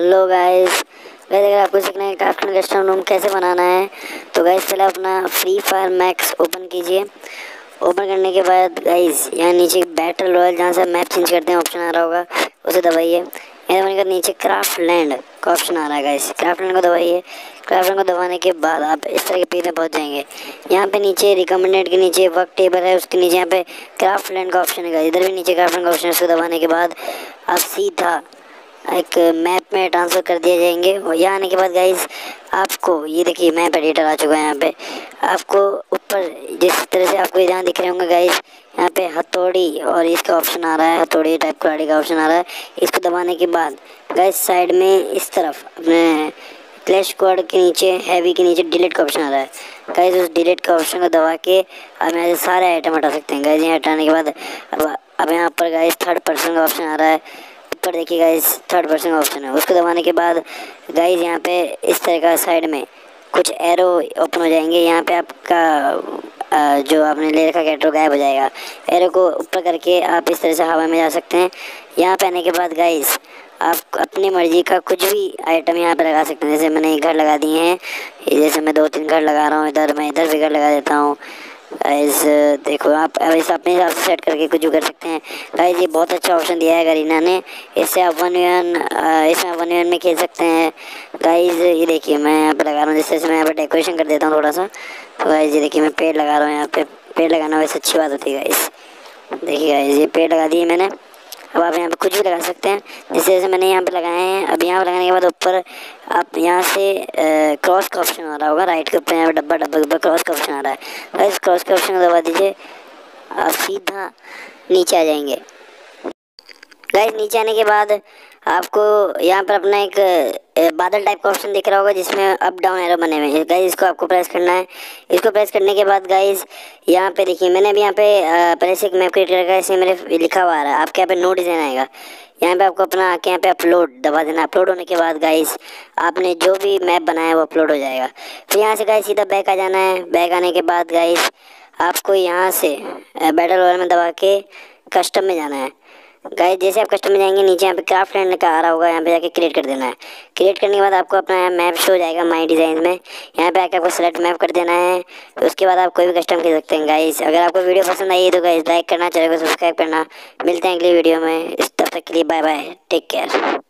Hello guys. अगर आपको सीखना है क्राफ्टिंग कस्टम रूम कैसे बनाना है तो गाइस पहले अपना फ्री फायर मैक्स ओपन कीजिए। ओपन करने के बाद गाइस यहाँ नीचे बैटल रॉयल जहाँ से मैप चेंज करते हैं ऑप्शन आ रहा होगा, उसे दबाइए। यहाँ दबाने के बाद नीचे क्राफ्ट लैंड का ऑप्शन आ रहा है गाइस, क्राफ्ट लैंड को दबाइए। क्राफ्ट लैंड को दबाने के बाद आप इस तरह के पेज में पहुँच जाएंगे। यहाँ पे नीचे रिकमेंडेड के नीचे वर्क टेबल है, उसके नीचे यहाँ पे क्राफ्ट लैंड का ऑप्शन है गाइस। इधर भी नीचे क्राफ्ट लैंड का ऑप्शन है, उसको दबाने के बाद आप सीधा एक मैप में ट्रांसफ़र कर दिए जाएंगे। और यहाँ आने के बाद गाइस आपको ये देखिए मैप एडिटर आ चुका है। यहाँ पे आपको ऊपर जिस तरह से आपको यहाँ दिख रहे होंगे गाइस, यहाँ पे हथौड़ी और इसका ऑप्शन आ रहा है, हथौड़ी टाइप कुल्हाड़ी का ऑप्शन आ रहा है। इसको दबाने के बाद गाइस साइड में इस तरफ अपने क्लैश स्क्वाड के नीचे हैवी के नीचे डिलीट का ऑप्शन आ रहा है गाइस। उस डिलीट का ऑप्शन को दबा के आप यहाँ से सारे आइटम हटा सकते हैं गाइस। यहाँ हटाने के बाद अब यहाँ पर गाइस थर्ड पर्सन का ऑप्शन आ रहा है। ऊपर देखिए गाइस थर्ड पर्सन ऑप्शन है, उसको दबाने के बाद गाइस यहाँ पे इस तरह का साइड में कुछ एरो ओपन हो जाएंगे। यहाँ पे आपका जो आपने ले रखा कैरेक्टर गायब हो जाएगा। एरो को ऊपर करके आप इस तरह से हवा में जा सकते हैं। यहाँ पे आने के बाद गाइस आप अपनी मर्जी का कुछ भी आइटम यहाँ पे लगा सकते हैं। जैसे मैंने एक घर लगा दिए हैं, जैसे मैं 2-3 घर लगा रहा हूँ। इधर मैं इधर भी घर लगा देता हूँ गाइस। देखो आप ऐसे अपने हिसाब से सेट करके कुछ भी कर सकते हैं गाइस। ये बहुत अच्छा ऑप्शन दिया है गरीना ने, इससे आप 1v1 इसमें 1v1 में खेल सकते हैं गाइस। ये देखिए मैं यहाँ पे लगा रहा हूँ, जिससे मैं यहाँ पे डेकोरेशन कर देता हूँ थोड़ा सा। तो गाइस ये देखिए मैं पेड़ लगा रहा हूँ। यहाँ पे पेड़ लगाना वैसे अच्छी बात होती है गाइस। देखिए गाइस ये पेड़ लगा दिए मैंने। अब आप यहाँ पे कुछ भी लगा सकते हैं, जैसे मैंने यहाँ पे लगाए हैं। अब यहाँ पे लगाने के बाद ऊपर आप यहाँ से क्रॉस का ऑप्शन आ रहा होगा राइट के ऊपर, यहाँ पे डब्बा डब्बा के ऊपर क्रॉस का ऑप्शन आ रहा है। इस क्रॉस के ऑप्शन को दबा दीजिए, आप सीधा नीचे आ जाएंगे गाइस। नीचे आने के बाद आपको यहाँ पर अपना एक बादल टाइप का ऑप्शन दिख रहा होगा, जिसमें अप डाउन एरो बने हुए हैं गाइस। इसको आपको प्रेस करना है। इसको प्रेस करने के बाद गाइस यहाँ पे देखिए मैंने अभी यहाँ पे पहले से एक मैप क्रिएट करके इसमें मेरे लिखा हुआ आ रहा है। आपके यहाँ पे नो डिज़ाइन आएगा, यहाँ पे आपको अपना आके यहाँ पे अपलोड दबा देना। अपलोड होने के बाद गाइस आपने जो भी मैप बनाया है वो अपलोड हो जाएगा। फिर यहाँ से गाइस सीधा बैक आ जाना है। बैक आने के बाद गाइस आपको यहाँ से बैटल रॉयल में दबा के कस्टम में जाना है गाइस। जैसे आप कस्टम में जाएंगे नीचे यहाँ पे क्राफ्ट लैंड का आ रहा होगा, यहाँ पे जाके क्रिएट कर देना है। क्रिएट करने के बाद आपको अपना मैप शो हो जाएगा माई डिज़ाइन में। यहाँ पे आके आपको सेलेक्ट मैप कर देना है। तो उसके बाद आप कोई भी कस्टम कर सकते हैं गाइस। अगर आपको वीडियो पसंद आई है तो गाइस लाइक करना, चैनल को सब्सक्राइब करना। मिलते हैं अगली वीडियो में, इस तब तक के लिए बाय बाय, टेक केयर।